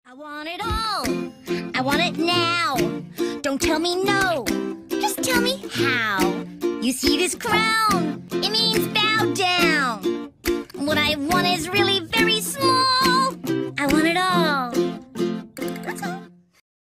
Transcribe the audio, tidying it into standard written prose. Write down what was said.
I want it all. I want it now. Don't tell me no. Just tell me how. You see this crown? It means bow down. What I want is really very small. I want it all.